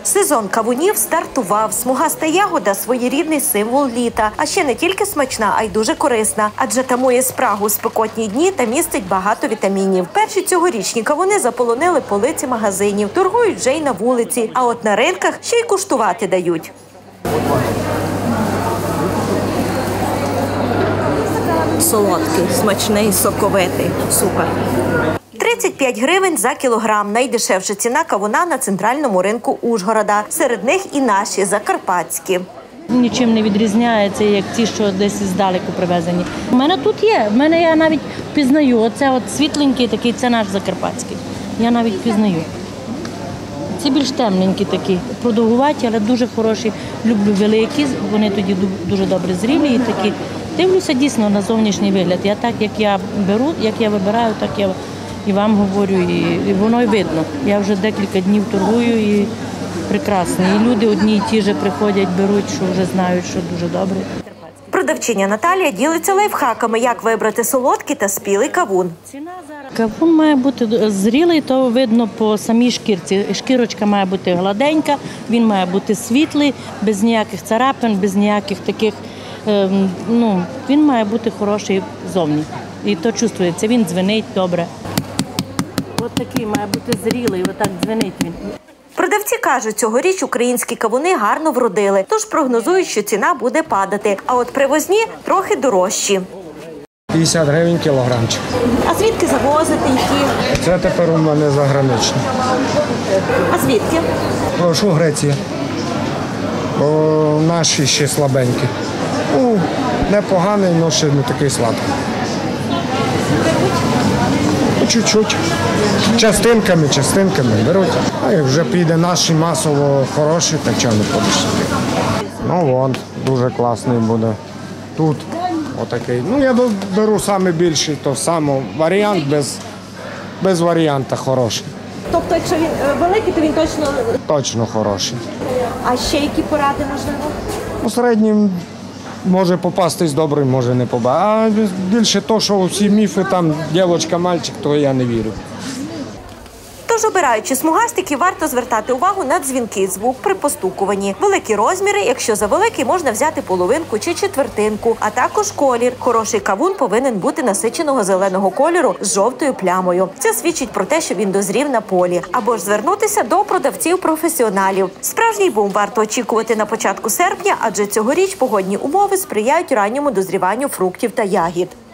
Сезон кавунів стартував. Смугаста ягода – своєрідний символ літа. А ще не тільки смачна, а й дуже корисна. Адже тамує спрагу у спекотні дні та містить багато вітамінів. Перші цьогорічні кавуни заполонили полиці магазинів. Торгують вже й на вулиці. А от на ринках ще й куштувати дають. Солодкий, смачний, соковитий. Супер. 35 гривень за кілограм – найдешевша ціна кавуна на центральному ринку Ужгорода. Серед них і наші, закарпатські. Нічим не відрізняється, як ті, що десь здалеку привезені. У мене тут є, я навіть пізнаю. Оце от світленький такий, це наш закарпатський. Я навіть пізнаю. Ці більш темненькі такі, продовгуваті, але дуже хороші. Люблю великі, вони тоді дуже добре зрілі і такі. Дивлюся дійсно на зовнішній вигляд. Я так, як я беру, як я вибираю, так я і вам говорю, і воно й видно. Я вже декілька днів торгую і прекрасно. І люди одні й ті ж приходять, беруть, що вже знають, що дуже добре. Продавчиня Наталія ділиться лайфхаками, як вибрати солодкий та спілий кавун. Кавун має бути зрілий, то видно по самій шкірці. Шкірочка має бути гладенька, він має бути світлий, без ніяких царапин, без ніяких таких, він має бути хороший зовні. І то чувствується, він дзвенить добре. Ось такий має бути зрілий, отак дзвенить він. Продавці кажуть, цьогоріч українські кавуни гарно вродили, тож прогнозують, що ціна буде падати. А от привозні трохи дорожчі. 50 гривень кілограмчик. А звідки завозити які? Це тепер у мене заграничне. А звідки? Прошу, Греція. Бо наші ще слабенькі. Непоганий, але ще не такий сладкий. Чуть-чуть. Частинками беруть. А як вже піде наші масово хороші, то чого не будеш собі. Вон, дуже класний буде. Тут отакий. Я беру саме більший, то саме варіант без варіанта хороший. Тобто, якщо він великий, то він точно... Точно хороший. А ще які поради можливо? У середньому може попастись добрий, може не попастись. А більше то, що всі міфи, там дівчинка-мальчик, то я не вірю. Тож, обираючи смугастики, варто звертати увагу на дзвінкий звук при постукуванні. Великі розміри, якщо завеликий, можна взяти половинку чи четвертинку, а також колір. Хороший кавун повинен бути насиченого зеленого кольору з жовтою плямою. Це свідчить про те, що він дозрів на полі. Або ж звернутися до продавців-професіоналів. Справжній бум варто очікувати на початку серпня, адже цьогоріч погодні умови сприяють ранньому дозріванню фруктів та ягід.